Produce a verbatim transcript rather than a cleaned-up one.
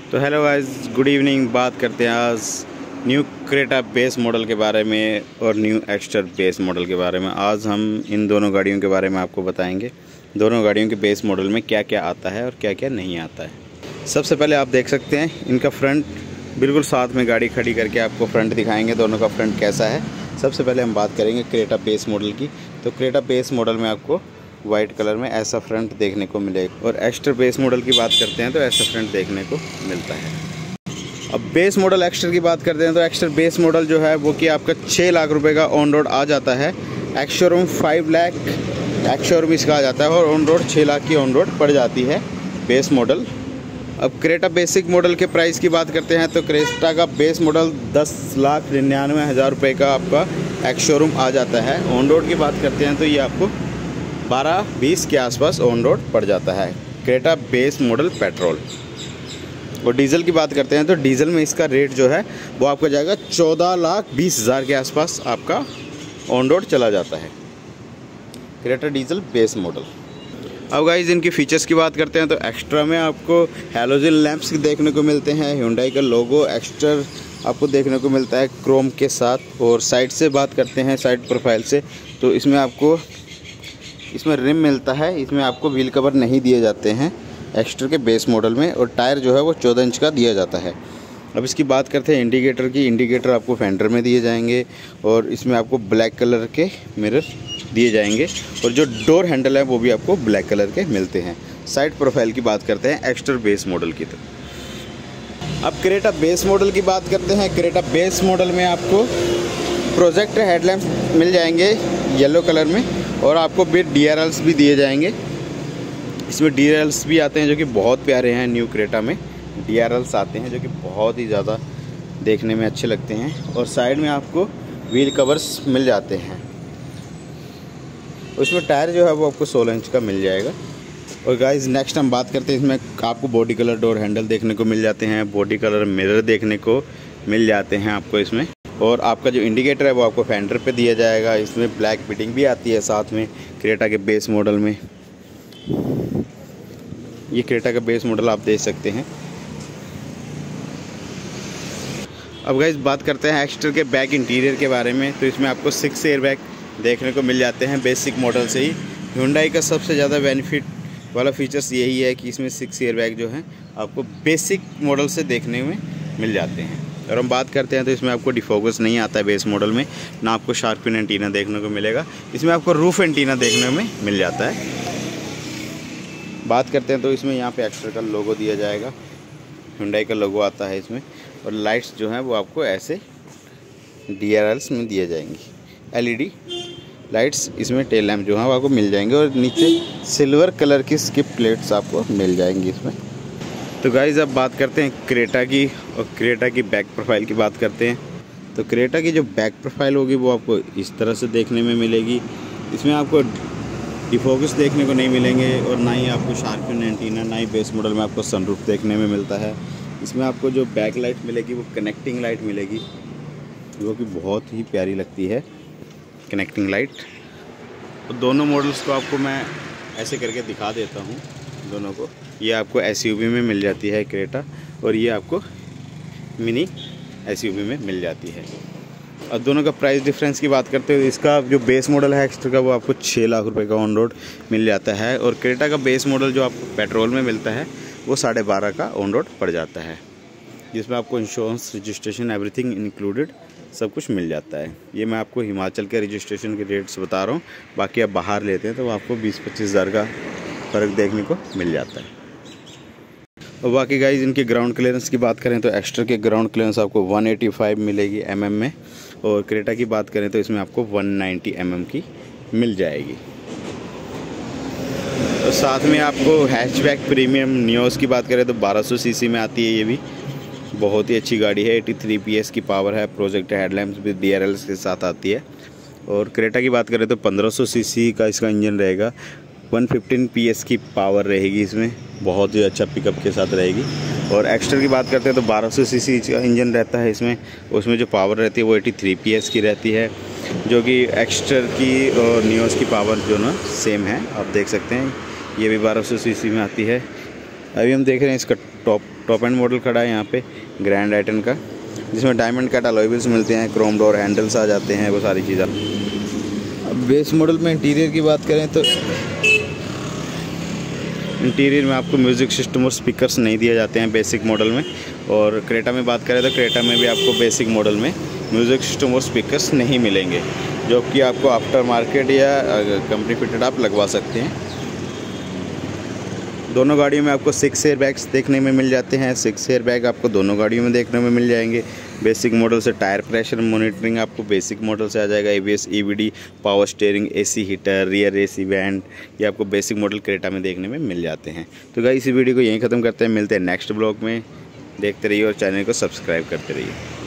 तो hello guys, good evening. बात करते हैं आज न्यू क्रेटा बेस मॉडल के बारे में और न्यू एक्स्टर बेस मॉडल के बारे में। आज हम इन दोनों गाड़ियों के बारे में आपको बताएंगे, दोनों गाड़ियों के बेस मॉडल में क्या क्या आता है और क्या क्या नहीं आता है। सबसे पहले आप देख सकते हैं इनका फ्रंट, बिल्कुल साथ में गाड़ी खड़ी करके आपको फ्रंट दिखाएंगे दोनों का फ्रंट कैसा है। सबसे पहले हम बात करेंगे क्रेटा बेस मॉडल की। तो क्रेटा बेस मॉडल में आपको वाइट कलर में ऐसा फ्रंट देखने को मिलेगा और एक्स्टर बेस मॉडल की बात करते हैं तो ऐसा फ्रंट देखने को मिलता है। अब बेस मॉडल एक्स्टर की बात करते हैं तो एक्स्टर बेस मॉडल जो है वो कि आपका छः लाख रुपए का ऑन रोड आ जाता है। Ex showroom five lakh ex showroom इसका आ जाता है और ऑन रोड छः लाख की ऑन रोड पड़ जाती है बेस मॉडल। अब क्रेटा बेसिक मॉडल के प्राइस की बात करते हैं तो क्रेटा का बेस मॉडल दस लाख निन्यानवे हज़ार रुपये का आपका एक्स शोरूम आ जाता है। ऑन रोड की बात करते हैं तो ये आपको बारह बीस के आसपास ऑन रोड पड़ जाता है क्रेटा बेस मॉडल पेट्रोल। और डीजल की बात करते हैं तो डीजल में इसका रेट जो है वो आपका जाएगा चौदह लाख बीस हज़ार के आसपास आपका ऑन रोड चला जाता है क्रेटा डीजल बेस मॉडल। अब गाइस इनकी फीचर्स की बात करते हैं तो एक्स्ट्रा में आपको हैलोजन लैंप्स देखने को मिलते हैं, hyundai का लोगो एक्स्ट्रा आपको देखने को मिलता है क्रोम के साथ। और साइड से बात करते हैं, साइड प्रोफाइल से, तो इसमें आपको इसमें रिम मिलता है, इसमें आपको व्हील कवर नहीं दिए जाते हैं एक्स्ट्रा के बेस मॉडल में। और टायर जो है वो चौदह इंच का दिया जाता है। अब इसकी बात करते हैं इंडिकेटर की। इंडिकेटर आपको फेंडर में दिए जाएंगे और इसमें आपको ब्लैक कलर के मिरर दिए जाएंगे और जो डोर हैंडल है वो भी आपको ब्लैक कलर के मिलते हैं। साइड प्रोफाइल की बात करते हैं एक्स्ट्रा बेस मॉडल की। तो अब क्रेटा बेस मॉडल की बात करते हैं। क्रेटा बेस मॉडल में आपको प्रोजेक्टर हेडलैम्प मिल जाएंगे येलो कलर में और आपको बिट डी आर एल्स भी दिए जाएंगे। इसमें डी आर एल्स भी आते हैं जो कि बहुत प्यारे हैं। न्यू क्रेटा में डी आर एल्स आते हैं जो कि बहुत ही ज़्यादा देखने में अच्छे लगते हैं। और साइड में आपको व्हील कवर्स मिल जाते हैं। उसमें टायर जो है वो आपको सोलह इंच का मिल जाएगा। और गाइस नेक्स्ट हम बात करते हैं, इसमें आपको बॉडी कलर डोर हैंडल देखने को मिल जाते हैं, बॉडी कलर मिरर देखने को मिल जाते हैं आपको इसमें। और आपका जो इंडिकेटर है वो आपको फेंडर पे दिया जाएगा। इसमें ब्लैक फिटिंग भी आती है साथ में क्रेटा के बेस मॉडल में। ये क्रेटा का बेस मॉडल आप देख सकते हैं। अब गाइस बात करते हैं एक्स्ट्रा के बैक इंटीरियर के बारे में। तो इसमें आपको सिक्स एयर बैग देखने को मिल जाते हैं बेसिक मॉडल से ही। hyundai का सबसे ज़्यादा बेनिफिट वाला फीचर्स यही है कि इसमें सिक्स एयर बैग जो हैं आपको बेसिक मॉडल से देखने में मिल जाते हैं। और हम बात करते हैं तो इसमें आपको डिफोकस नहीं आता है बेस मॉडल में, ना आपको शार्पिन एंटीना देखने को मिलेगा। इसमें आपको रूफ एंटीना देखने में मिल जाता है। बात करते हैं तो इसमें यहाँ पे एक्स्ट्रा का लोगो दिया जाएगा, hyundai का लोगो आता है इसमें। और लाइट्स जो हैं वो आपको ऐसे डी आर एल्स में दिए जाएंगी, एल ई डी लाइट्स इसमें टेल लैम्प जो हैं वो आपको मिल जाएंगे। और नीचे सिल्वर कलर की स्किप प्लेट्स आपको मिल जाएंगी इसमें। तो गाइज़ अब बात करते हैं क्रेटा की। और क्रेटा की बैक प्रोफाइल की बात करते हैं तो क्रेटा की जो बैक प्रोफाइल होगी वो आपको इस तरह से देखने में मिलेगी। इसमें आपको डिफोकस देखने को नहीं मिलेंगे और ना ही आपको शार्पिन एंटीना, ना ही बेस मॉडल में आपको सनरूफ देखने में मिलता है। इसमें आपको जो बैक लाइट मिलेगी वो कनेक्टिंग लाइट मिलेगी जो कि बहुत ही प्यारी लगती है, कनेक्टिंग लाइट। तो दोनों मॉडल्स को आपको मैं ऐसे करके दिखा देता हूँ दोनों को। ये आपको एस यू वी में मिल जाती है क्रेटा और ये आपको मिनी एस यू वी में मिल जाती है। और दोनों का प्राइस डिफरेंस की बात करते हैं, इसका जो बेस मॉडल है एक्स्ट्रा का वो आपको छः लाख रुपए का ऑन रोड मिल जाता है। और क्रेटा का बेस मॉडल जो आपको पेट्रोल में मिलता है वो साढ़े बारह का ऑन रोड पड़ जाता है, जिसमें आपको इंश्योरेंस, रजिस्ट्रेशन, एवरीथिंग इंक्लूडेड सब कुछ मिल जाता है। ये मैं आपको हिमाचल के रजिस्ट्रेशन के रेट्स बता रहा हूँ, बाकी आप बाहर लेते हैं तो आपको बीस पच्चीस हज़ार का फ़र्क देखने को मिल जाता है। और बाकी गाइज इनके ग्राउंड क्लियरेंस की बात करें तो एक्स्ट्रा के ग्राउंड क्लियरेंस आपको वन एटी फाइव मिलेगी एम एम में। और क्रेटा की बात करें तो इसमें आपको वन नाइंटी एम एम की मिल जाएगी। तो साथ में आपको हैचबैक प्रीमियम नियोस की बात करें तो बारह सौ सीसी में आती है। ये भी बहुत ही अच्छी गाड़ी है, तिरासी पी एस की पावर है, प्रोजेक्टर हेडलैम्प्स भी डी आर एल्स के साथ आती है। और क्रेटा की बात करें तो पंद्रह सौ सीसी का इसका इंजन रहेगा, एक सौ पंद्रह पी एस की पावर रहेगी इसमें, बहुत ही अच्छा पिकअप के साथ रहेगी। और एक्स्ट्रा की बात करते हैं तो बारह सौ सीसी का इंजन रहता है इसमें, उसमें जो पावर रहती है वो तिरासी पी एस की रहती है, जो कि एक्स्ट्रा की और नियोस की पावर जो ना सेम है। आप देख सकते हैं ये भी बारह सौ सीसी में आती है। अभी हम देख रहे हैं इसका टॉप टॉप एंड मॉडल खड़ा है यहाँ पे ग्रैंड आइटन का, जिसमें डायमंड कट अलॉय व्हील्स मिलते हैं, क्रोम डोर हैंडल्स आ जाते हैं, वो सारी चीज़ें। अब बेस मॉडल में इंटीरियर की बात करें तो इंटीरियर में आपको म्यूज़िक सिस्टम और स्पीकर्स नहीं दिए जाते हैं बेसिक मॉडल में। और क्रेटा में बात करें तो क्रेटा में भी आपको बेसिक मॉडल में म्यूज़िक सिस्टम और स्पीकर्स नहीं मिलेंगे, जो कि आपको आफ्टर मार्केट या कंपनी फिटेड आप लगवा सकते हैं। दोनों गाड़ियों में आपको सिक्स एयर बैग्स देखने में मिल जाते हैं। सिक्स एयर बैग आपको दोनों गाड़ियों में देखने में मिल जाएंगे। बेसिक मॉडल से टायर प्रेशर मॉनिटरिंग आपको बेसिक मॉडल से आ जाएगा। ABS, EVD, power steering, AC heater, rear AC vent, ये आपको बेसिक मॉडल क्रेटा में देखने में मिल जाते हैं। तो गाइस इस वीडियो को यहीं ख़त्म करते हैं, मिलते हैं नेक्स्ट ब्लॉग में। देखते रहिए और चैनल को सब्सक्राइब करते रहिए।